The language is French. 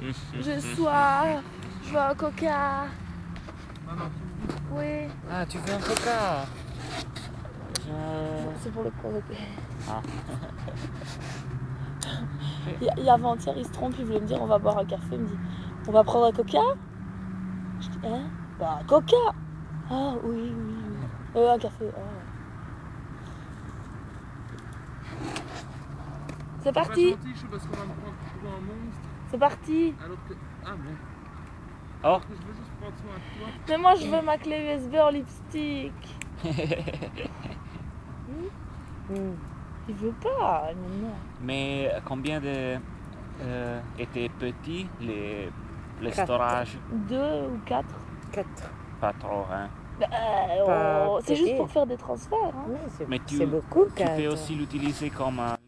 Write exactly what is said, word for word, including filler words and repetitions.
J'ai soif. Je veux un coca. Oui. Ah, tu veux un coca? Je... C'est pour le provoquer. Ah. Et avant-hier, il se trompe, il voulait me dire on va boire un café. Il me dit on va prendre un coca? Je dis hein? Bah, coca! Ah, oui, oui, oui. Euh, un café. Ah. C'est parti! C'est parti! Alors que... Ah, mais... Oh! Je veux juste prendre soin de toi. Mais moi, je veux ma clé U S B en lipstick. hmm. Il veut pas. Non. Mais combien de euh, étaient petits les, les storages? Deux ou quatre? Quatre. Pas trop, hein? Euh, oh, c'est juste pour faire des transferts. Hein. Oui, Mais tu, c'est beaucoup, tu quatre. peux aussi l'utiliser comme un...